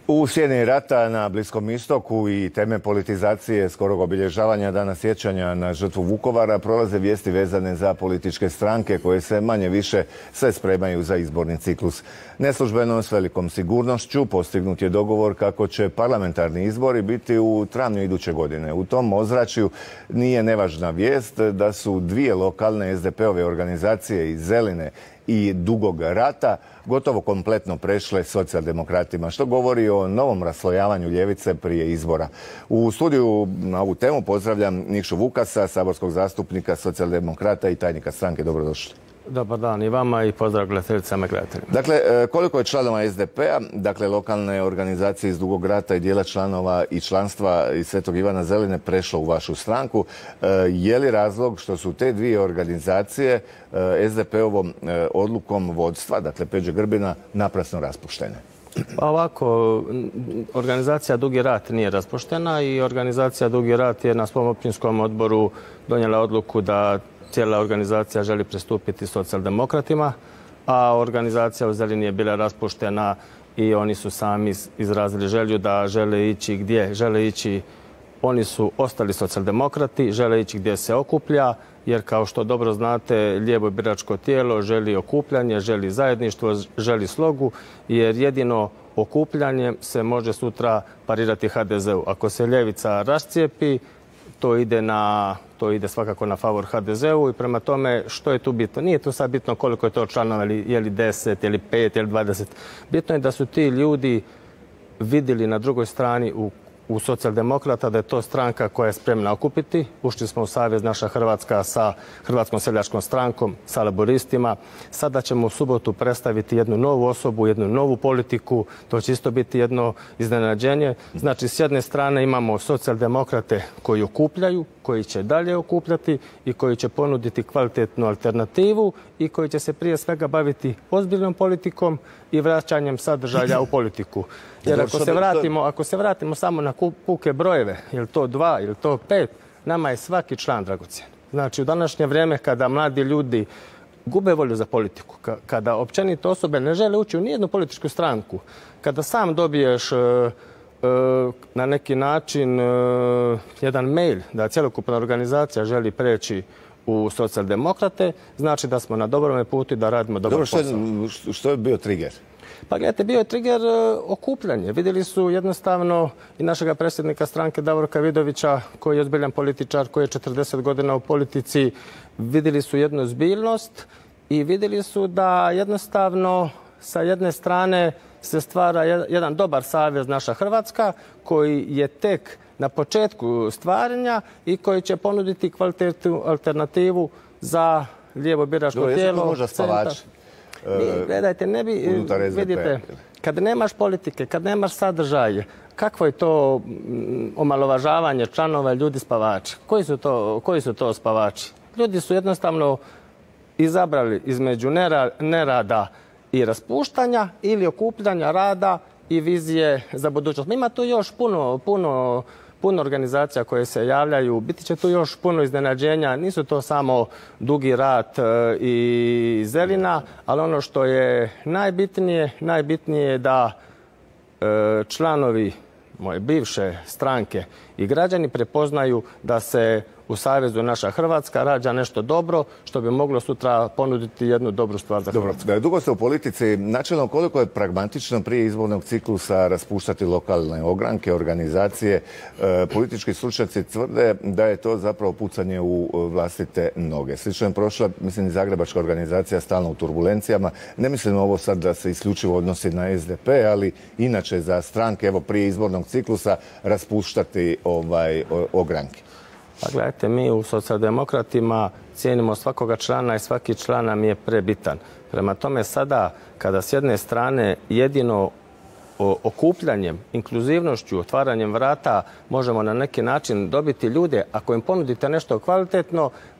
U sjeni rata na Bliskom istoku i teme politizacije skorog obilježavanja dana sjećanja na žrtvu Vukovara prolaze vijesti vezane za političke stranke koje se manje više sve spremaju za izborni ciklus. Neslužbeno s velikom sigurnošću postignut je dogovor kako će parlamentarni izbori biti u travnju iduće godine. U tom ozračju nije nevažna vijest da su dvije lokalne SDP-ove organizacije iz Zeline i Dugog rata gotovo kompletno prešle socijaldemokratima, što govori o novom raslojavanju ljevice prije izbora. U studiju na ovu temu pozdravljam Nikšu Vukasa, saborskog zastupnika socijaldemokrata i tajnika stranke. Dobrodošli. Dobar dan i vama i pozdrav gledateljicama i gledateljima. Dakle, koliko je članova SDP-a, dakle lokalne organizacije iz Dugog rata i dijela članova i članstva iz Svetog Ivana Zeline prešlo u vašu stranku? Je li razlog što su te dvije organizacije SDP-ovom odlukom vodstva, dakle Peđe Grbina, naprasno raspuštene? Pa ovako, organizacija Dugi rat nije raspuštena i organizacija Dugi rat je na svom općinskom odboru donijela odluku da cijela organizacija želi pristupiti socijaldemokratima, a organizacija u Zelini je bila raspuštena i oni su sami izrazili želju da žele ići gdje žele ići. Oni su ostali socijaldemokrati, žele ići gdje se okuplja, jer kao što dobro znate, lijevo biračko tijelo želi okupljanje, želi zajedništvo, želi slogu, jer jedino okupljanjem se može sutra parirati HDZ-u. Ako se ljevica rascijepi, to ide svakako na favor HDZ-u i prema tome što je tu bitno? Nije tu sad bitno koliko je to članova, je li 10, je li 5, je li 20. Bitno je da su ti ljudi vidjeli na drugoj strani u socijaldemokrata da je to stranka koja je spremna okupiti. Ušli smo u savez Naša Hrvatska sa Hrvatskom seljačkom strankom, sa laboristima. Sada ćemo u subotu predstaviti jednu novu osobu, jednu novu politiku. To će isto biti jedno iznenađenje. Znači, s jedne strane imamo socijaldemokrate koji okupljaju, koji će dalje okupljati i koji će ponuditi kvalitetnu alternativu i koji će se prije svega baviti ozbiljnom politikom i vraćanjem sadržaja u politiku. Jer ako se vratimo samo na puke brojeve, je li to 2, je li to 5, nama je svaki član dragocjen. Znači, u današnje vrijeme kada mladi ljudi gube volju za politiku, kada općenito osobe ne žele ući u nijednu političku stranku, kada sam dobiješ na neki način jedan mail da cjelokupna organizacija želi preći u socijaldemokrate, znači da smo na dobrome putu i da radimo dobar posao. Što je bio trigger? Pa gledajte, bio je trigger okupljanje. Vidjeli su jednostavno i našega predsjednika stranke Davorka Vidovića, koji je ozbiljan političar, koji je 40 godina u politici. Vidjeli su jednu ozbiljnost i vidjeli su da jednostavno sa jedne strane se stvara jedan dobar savez Naša Hrvatska, koji je tek na početku stvaranja i koji će ponuditi kvalitetnu alternativu za lijevo biračko tijelo. Možda spavač. Gledajte, vidite, kad nemaš politike, kad nemaš sadržaje, kakvo je to omalovažavanje članova ljudi spavača? Koji su to spavači? Ljudi su jednostavno izabrali između nerada i raspuštanja ili okupljanja rada i vizije za budućnost. Ima tu još puno organizacija koje se javljaju, biti će tu još puno iznenađenja, nisu to samo Dugi rat i Zelina, ali ono što je najbitnije je da članovi moje bivše stranke i građani prepoznaju da se u Savezu Naša Hrvatska rađa nešto dobro što bi moglo sutra ponuditi jednu dobru stvar za Hrvatsku. Dugo ste u politici. Načelno, koliko je pragmatično prije izbornog ciklusa raspuštati lokalne ogranke, organizacije? Politički stručnjaci tvrde da je to zapravo pucanje u vlastite noge. Slično je prošla, mislim, i zagrebačka organizacija stalno u turbulencijama. Ne mislim ovo sad da se isključivo odnosi na SDP, ali inače za stranke, evo, prije izbornog ciklusa raspuštati ogranke. Pa gledajte, mi u socijaldemokratima cijenimo svakoga člana i svaki član nam je prebitan. Prema tome sada, kada s jedne strane jedino okupljanjem, inkluzivnošću, otvaranjem vrata možemo na neki način dobiti ljude, ako im ponudite nešto kvalitetno,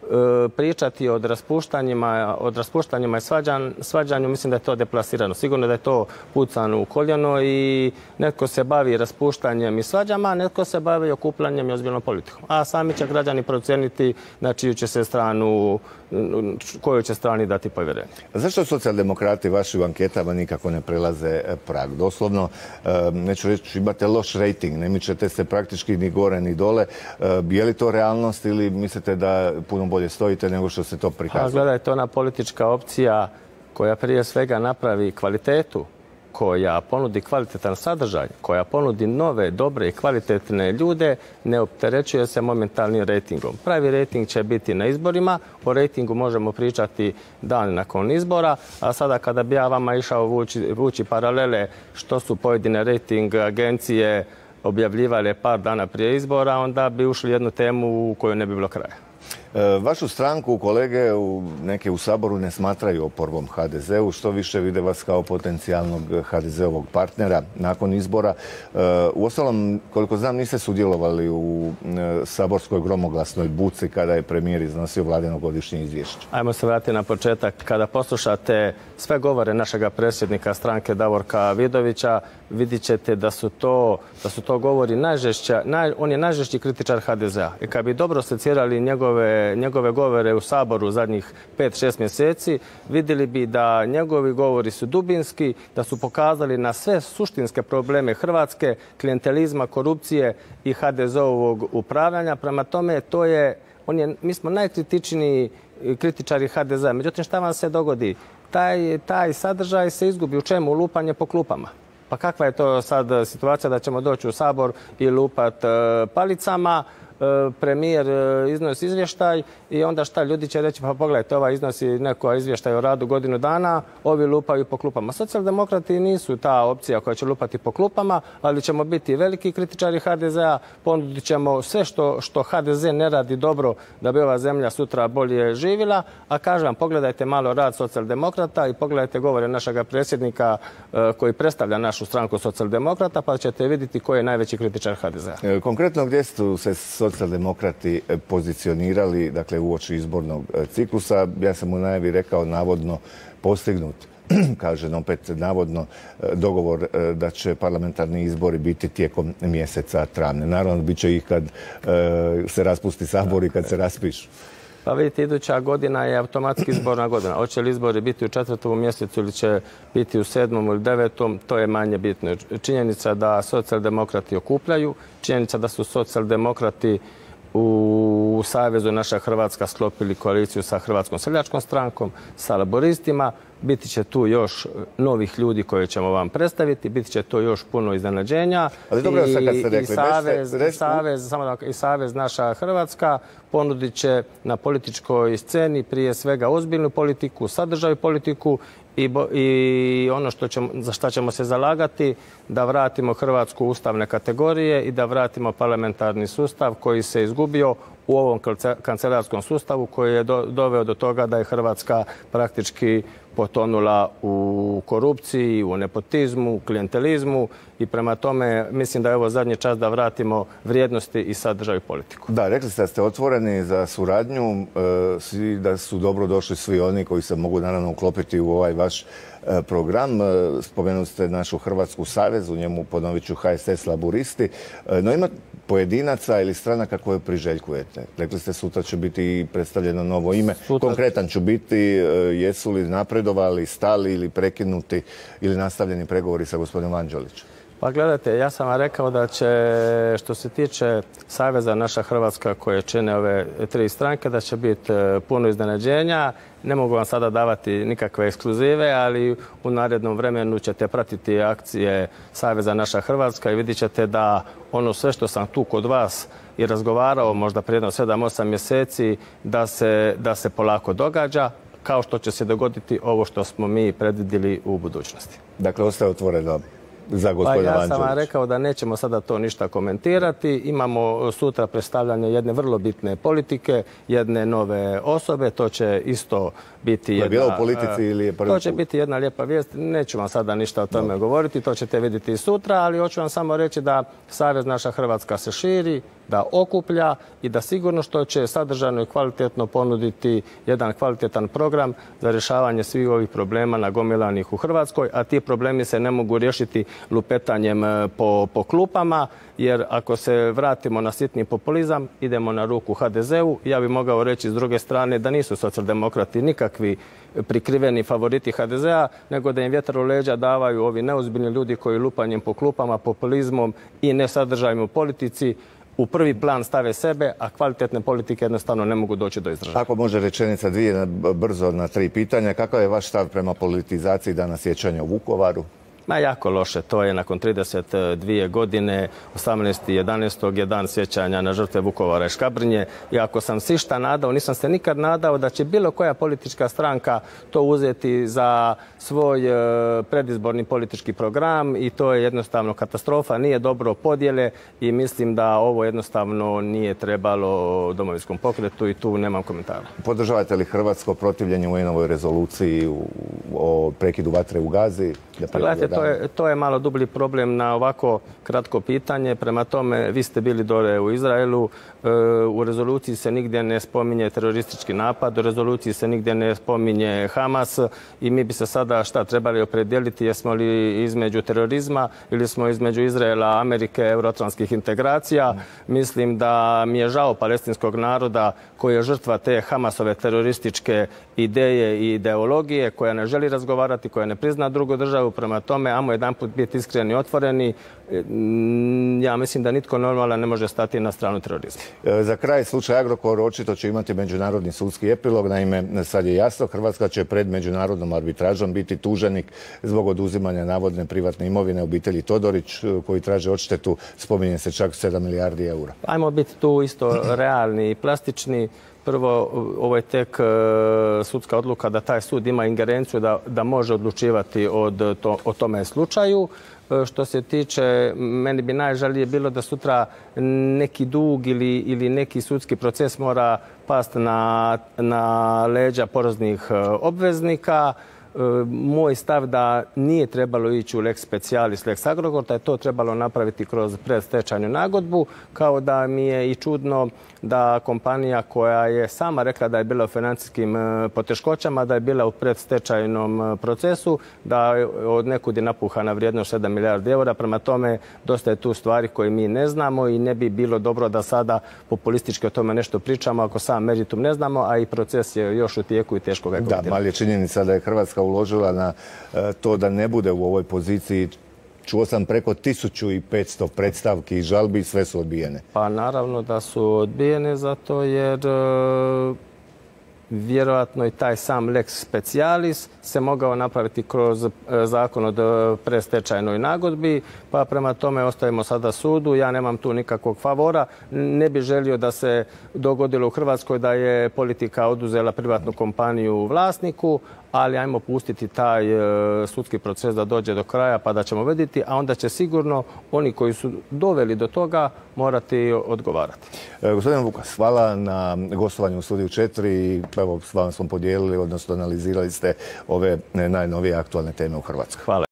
pričati o raspuštanjima i svađanju, mislim da je to deplasirano. Sigurno da je to pucano u koljeno i netko se bavi raspuštanjem i svađama, a netko se bavi okupljanjem i ozbiljnom politikom. A sami će građani procijeniti na čiju će se stranu, kojoj će strani dati povjerenje. Zašto socijaldemokrati vaši u anketama nikako ne prelaze prag? Doslovno, neću reći, imate loš rejting, ne mičete se praktički ni gore ni dole. Je li to realnost ili mislite da puno bolje stojite nego što se to prikazuje? Gledajte, ona politička opcija koja prije svega napravi kvalitetu, koja ponudi kvalitetan sadržaj, koja ponudi nove, dobre i kvalitetne ljude, ne opterećuje se momentalnim rejtingom. Pravi rejting će biti na izborima, o rejtingu možemo pričati dan nakon izbora, a sada kada bi ja vama išao vući paralele što su pojedine rejting agencije objavljivale par dana prije izbora, onda bi ušli jednu temu u kojoj ne bi bilo kraja. Vašu stranku kolege neke u Saboru ne smatraju oporbom HDZ-u, što više vide vas kao potencijalnog HDZ-ovog partnera nakon izbora. Uostalom, koliko znam, niste sudjelovali u saborskoj gromoglasnoj buci kada je premijer iznosio vladino godišnje izvješće. Ajmo se vratiti na početak. Kada poslušate sve govore našega predsjednika stranke Davorka Vidovića, vidit ćete da su to govori najžešća, on je najžešći kritičar HDZ-a. I kad bi dobro secirali njegove govore u Saboru zadnjih 5-6 mjeseci, vidjeli bi da njegovi govori su dubinski, da su pokazali na sve suštinske probleme Hrvatske, klijentelizma, korupcije i HDZ-ovog upravljanja. Prema tome, mi smo najkritičniji kritičari HDZ-a. Međutim, šta vam se dogodi? Taj sadržaj se izgubi. U čemu? Lupanje po klupama. Pa kakva je to sad situacija da ćemo doći u Sabor i lupat palicama? Premijer iznosi izvještaj i onda šta, ljudi će reći, pa pogledajte, ovaj iznosi neko izvještaj o radu godinu dana, ovi lupaju po klupama. Socijaldemokrati nisu ta opcija koja će lupati po klupama, ali ćemo biti veliki kritičari HDZ-a, ponudit ćemo sve što HDZ ne radi dobro da bi ova zemlja sutra bolje živjela, a kažem vam, pogledajte malo rad socijaldemokrata i pogledajte govore našega predsjednika koji predstavlja našu stranku socijaldemokrata, pa ćete vidjeti ko je najveći kritičar HDZ-a. Konkretno, gdje su se socijaldemokrati pozicionirali, dakle, uoči izbornog ciklusa? Ja sam u najavi rekao navodno postignut, kažem opet navodno, dogovor da će parlamentarni izbori biti tijekom mjeseca travnja. Naravno, bit će ih kad se raspusti Sabor i kad se raspišu. Pa vidite, iduća godina je automatski izborna godina. Hoće li izbori biti u 4. mjesecu ili će biti u 7. ili 9. to je manje bitno. Činjenica da socijaldemokrati okupljaju, činjenica da su socijaldemokrati u Savezu Naša Hrvatska sklopili koaliciju sa Hrvatskom seljačkom strankom, sa laboristima. Biti će tu još novih ljudi koje ćemo vam predstaviti, biti će to još puno iznenađenja. Ali dobro, sad kad ste rekli, i Savez Naša Hrvatska ponudit će na političkoj sceni prije svega ozbiljnu politiku, sadržaju politiku i ono za što ćemo se zalagati, da vratimo Hrvatsku u ustavne kategorije i da vratimo parlamentarni sustav koji se izgubio u ovom kancelarskom sustavu koji je doveo do toga da je Hrvatska praktički potonula u korupciji, u nepotizmu, u klijentelizmu i prema tome mislim da je ovo zadnji čas da vratimo vrijednosti i sadržaj politiku. Da, rekli ste da ste otvoreni za suradnju, da su dobro došli svi oni koji se mogu naravno uklopiti u ovaj vaš program. Spomenuli ste našu Hrvatsku savez, u njemu ponovit ću HSS Laburisti, no ima pojedinaca ili stranaka koje priželjkujete. Rekli ste sutra će biti predstavljeno novo ime. Konkretan ću biti, jesu li napredovali, stali ili prekinuti ili nastavljeni pregovori sa gospodinom Vanđelićem? Pa gledajte, ja sam vam rekao da će, što se tiče Saveza Naša Hrvatska koje čine ove 3 stranke, da će biti puno iznenađenja. Ne mogu vam sada davati nikakve ekskluzive, ali u narednom vremenu ćete pratiti akcije Saveza Naša Hrvatska i vidjet ćete da ono sve što sam tu kod vas i razgovarao možda prije 7-8 mjeseci, da se polako događa, kao što će se dogoditi ovo što smo mi predvidjeli u budućnosti. Dakle, ostaje otvoreno za gospodina Vanđelića. Ja sam vam rekao da nećemo sada to ništa komentirati. Imamo sutra predstavljanje jedne vrlo bitne politike, jedne nove osobe. To će isto biti jedna... Je bila u politici ili je prvi put? To će biti jedna lijepa vijest. Neću vam sada ništa o tome govoriti. To ćete vidjeti i sutra, ali hoću vam samo reći da Savez Naša Hrvatska se širi, da okuplja i da sigurno što će sadržajno i kvalitetno ponuditi jedan kvalitetan program za rješavanje svih ovih problema nagomilanih u Hrvatskoj, a ti problemi se ne mogu riješiti lupetanjem po klupama, jer ako se vratimo na sitni populizam, idemo na ruku HDZ-u. Ja bih mogao reći s druge strane da nisu socijaldemokrati nikakvi prikriveni favoriti HDZ-a, nego da im vjetar u leđa davaju ovi neozbiljni ljudi koji lupanjem po klupama, populizmom i nesadržajem u politici u prvi plan stave sebe, a kvalitetne politike jednostavno ne mogu doći do izražaja. Ako može rečenica dvije brzo na tri pitanja, kakav je vaš stav prema politizaciji dana sjećanja u Vukovaru? Jako loše. To je nakon 32 godine, 18.11. je dan sjećanja na žrtve Vukovara i Škabrnje. I ako sam se išta nadao, nisam se nikad nadao da će bilo koja politička stranka to uzeti za svoj predizborni politički program i to je jednostavno katastrofa. Nije dobro podjele i mislim da ovo jednostavno nije trebalo Domovinskom pokretu i tu nemam komentara. Podržavate li hrvatsko protivljenje UN-ovoj rezoluciji o prekidu vatre u Gazi? Gledajte, to je malo dublji problem na ovako kratko pitanje. Prema tome, vi ste bili dole u Izraelu. U rezoluciji se nigdje ne spominje teroristički napad, u rezoluciji se nigdje ne spominje Hamas i mi bi se sada trebali opredijeliti, jesmo li između terorizma ili smo između Izraela, Amerike, euroatlantskih integracija. Mislim da mi je žao palestinskog naroda koji je žrtva te Hamasove terorističke ideje i ideologije, koja ne želi razgovarati, koja ne prizna drugu državu. Prema tome, ajmo jedanput biti iskreni i otvoreni. Ja mislim da nitko normalan ne može stati na stranu terorizma. Za kraj, slučaj Agrokor očito će imati međunarodni sudski epilog. Naime, sad je jasno, Hrvatska će pred međunarodnom arbitražom biti tuženik zbog oduzimanja navodne privatne imovine obitelji Todorić, koji traže odštetu, spominje se čak 7 milijardi eura. Ajmo biti tu isto realni i plastični. Prvo, ovo je tek sudska odluka da taj sud ima ingerenciju da može odlučivati o tome slučaju. Što se tiče, meni bi najžalije bilo da sutra neki dug ili neki sudski proces mora pasti na leđa poreznih obveznika. Moj stav da nije trebalo ići u lex specialis, lex Agrokor, da je to trebalo napraviti kroz predstečajnu nagodbu, kao da mi je i čudno da kompanija koja je sama rekla da je bila u financijskim poteškoćama, da je bila u predstečajnom procesu, da je od nekud je napuhana vrijednost 7 milijardi eura. Prema tome, dosta je tu stvari koje mi ne znamo i ne bi bilo dobro da sada populistički o tome nešto pričamo ako sam meritum ne znamo, a i proces je još u tijeku i teško ga je komentirati. Da, ali je činjenica da je Hrvatska uložila na to da ne bude u ovoj poziciji. Čuo sam preko 1500 predstavki i žalbi i sve su odbijene. Pa naravno da su odbijene zato jer vjerojatno i taj sam lex specialis se mogao napraviti kroz zakon o predstečajnoj nagodbi, pa prema tome ostajemo sada sudu. Ja nemam tu nikakvog favora. Ne bih želio da se dogodilo u Hrvatskoj da je politika oduzela privatnu kompaniju vlasniku, ali ajmo pustiti taj sudski proces da dođe do kraja pa da ćemo vidjeti, a onda će sigurno oni koji su doveli do toga morati odgovarati. Gospodin Vukas, hvala na gostovanju u Studiju 4. Evo, s vama smo podijelili, odnosno analizirali ste ove najnovije aktualne teme u Hrvatskoj. Hvala.